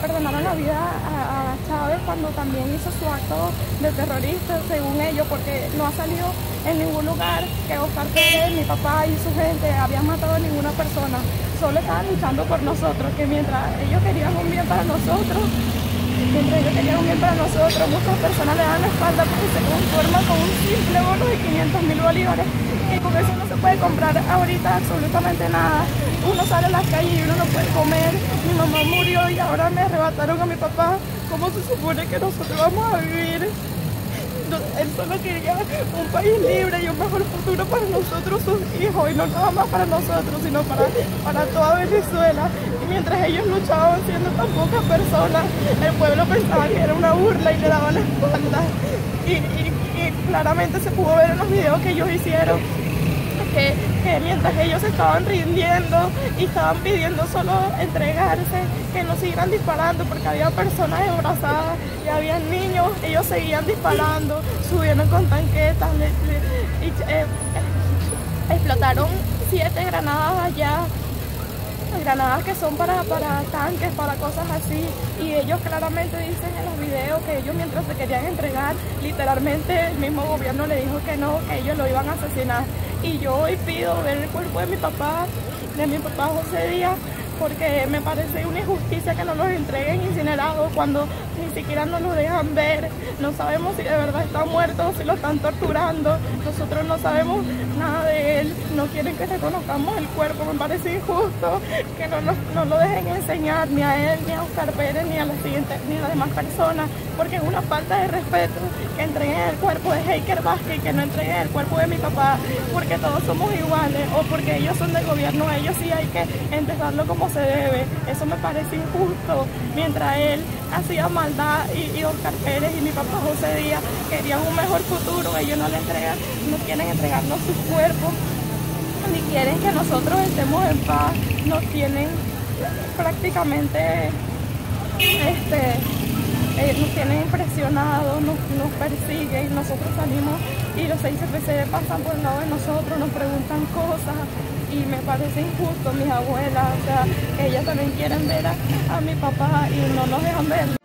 perdonaron la vida a Chávez cuando también hizo su acto de terrorista, según ellos, porque no ha salido en ningún lugar que Oscar Pérez, mi papá y su gente habían matado a ninguna persona. Solo estaban luchando por nosotros, que mientras ellos querían un bien para nosotros, muchas personas le dan la espalda porque se conforman con un simple bono de 500.000 bolívares, que con eso no se puede comprar ahorita absolutamente nada. Uno sale a las calles y uno no puede comer. Mi mamá murió y ahora me arrebataron a mi papá. ¿Cómo se supone que nosotros vamos a vivir? Él solo quería un país libre y un mejor futuro para nosotros, sus hijos, y no nada más para nosotros, sino para toda Venezuela. Y mientras ellos luchaban siendo tan pocas personas, el pueblo pensaba que era una burla y le daba la espalda. Y claramente se pudo ver en los videos que ellos hicieron que mientras ellos estaban rindiendo y estaban pidiendo solo entregarse, que no siguieran disparando porque había personas embarazadas y había niños, ellos seguían disparando, subieron con tanquetas, explotaron 7 granadas allá, granadas que son para tanques, para cosas así, y ellos claramente dicen en los videos que ellos mientras se querían entregar, literalmente el mismo gobierno le dijo que no, que ellos lo iban a asesinar. Y yo hoy pido ver el cuerpo de mi papá José Díaz, porque me parece una injusticia que no los entreguen incinerados cuando ni siquiera nos lo dejan ver. No sabemos si de verdad está muerto o si lo están torturando. Nosotros no sabemos nada de él. No quieren que reconozcamos el cuerpo. Me parece injusto que no lo dejen enseñar ni a él, ni a Oscar Pérez, ni a las demás personas, porque es una falta de respeto que entreguen el cuerpo de Heiker Vázquez y que no entreguen el cuerpo de mi papá, porque todos somos iguales, o porque ellos son del gobierno, ellos sí hay que enterrarlo como se debe. Eso me parece injusto. Mientras él hacía maldad y Oscar Pérez y mi papá José Díaz querían un mejor futuro, ellos no quieren entregarnos sus cuerpos, ni quieren que nosotros estemos en paz. Nos tienen prácticamente nos tienen presionados, nos persiguen. Nosotros salimos y los 6CPC pasan por el lado de nosotros, nos preguntan cosas y me parece injusto. Mis abuelas, o sea, ellas también quieren ver a mi papá y no nos dejan verlo.